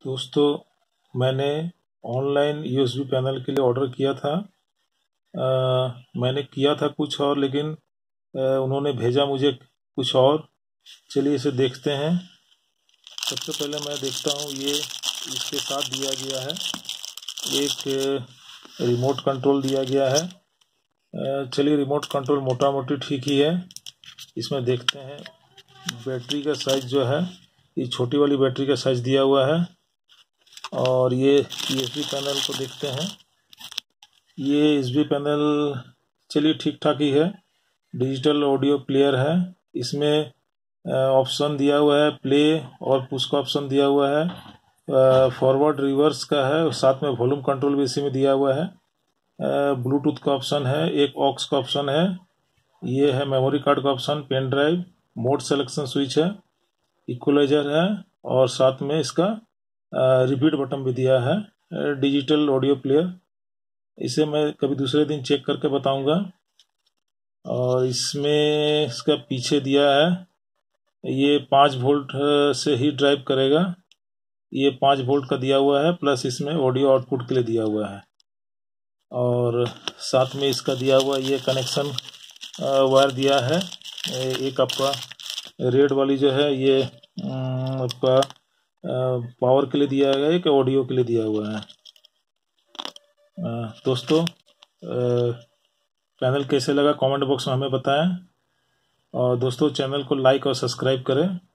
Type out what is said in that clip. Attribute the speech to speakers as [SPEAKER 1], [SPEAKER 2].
[SPEAKER 1] दोस्तों, मैंने online USB panel के लिए ऑर्डर किया था। मैंने किया था कुछ और, लेकिन उन्होंने भेजा मुझे कुछ और। चलिए इसे देखते हैं। सबसे पहले मैं देखता हूँ, ये इसके साथ दिया गया है एक रिमोट कंट्रोल दिया गया है। चलिए, रिमोट कंट्रोल मोटा मोटी ठीक ही है। इसमें देखते हैं बैटरी का साइज़ जो है, ये छोटी वाली बैटरी का साइज़ दिया हुआ है। और ये यूएसबी पैनल को देखते हैं। ये यूएसबी पैनल चलिए ठीक ठाक ही है। डिजिटल ऑडियो प्लेयर है। इसमें ऑप्शन दिया हुआ है, प्ले और पुश का ऑप्शन दिया हुआ है। फॉरवर्ड रिवर्स का है, साथ में वॉल्यूम कंट्रोल भी इसी में दिया हुआ है। ब्लूटूथ का ऑप्शन है, एक ऑक्स का ऑप्शन है। ये है मेमोरी कार्ड का option, pen drive, mode selection switch है, इक्वलाइजर है और साथ में इसका रिपीट बटन भी दिया है। डिजिटल ऑडियो प्लेयर, इसे मैं कभी दूसरे दिन चेक करके बताऊंगा। और इसमें इसका पीछे दिया है, ये 5 वोल्ट से ही ड्राइव करेगा। ये 5 वोल्ट का दिया हुआ है, प्लस इसमें ऑडियो आउटपुट के लिए दिया हुआ है। और साथ में इसका दिया हुआ ये कनेक्शन वायर दिया है। एक आपका रेड वाली जो है, ये आपका पावर के लिए दिया गया है कि ऑडियो के लिए दिया हुआ है। दोस्तों, पैनल कैसे लगा कमेंट बॉक्स में हमें बताएं। और दोस्तों, चैनल को लाइक और सब्सक्राइब करें।